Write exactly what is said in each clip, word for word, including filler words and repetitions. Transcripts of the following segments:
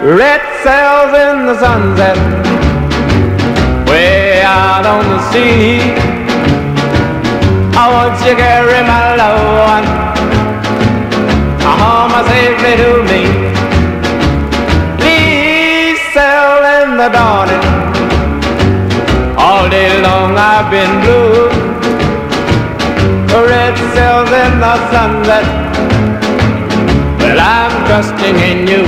red sails in the sunset, way out on the sea. I want you to carry my loved one home safely to me. Please sail in the dawning, all day long I've been blue. Red sails in the sunset, well I'm trusting in you.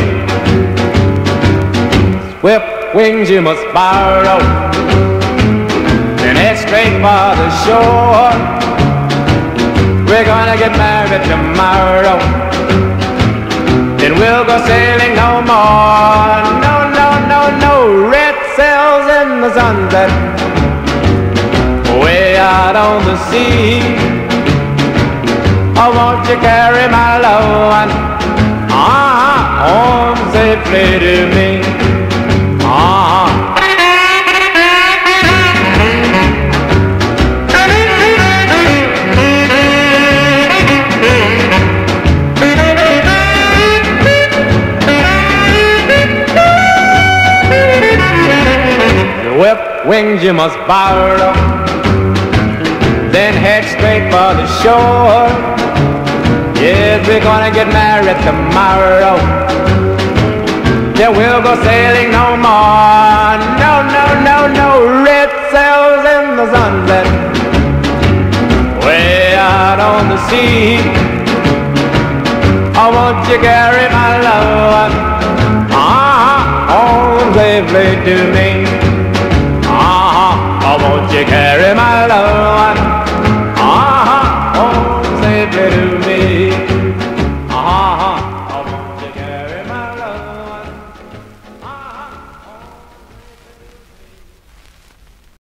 Swift wings you must borrow, then head straight for the shore. We're gonna get married tomorrow, then we'll go sailing no more. No, no, no, no, red sails in the sunset, way out on the sea. I want you to carry my loved one uh-huh, home safely to me. Uh-huh. The whip wings you must borrow, then head straight for the shore. Yes, we're gonna get married tomorrow, yeah, we'll go sailing no more. No, no, no, no, red sails in the sunset, way out on the sea. I want you to carry my love uh-huh, home safely to me. Uh-huh, I want you to carry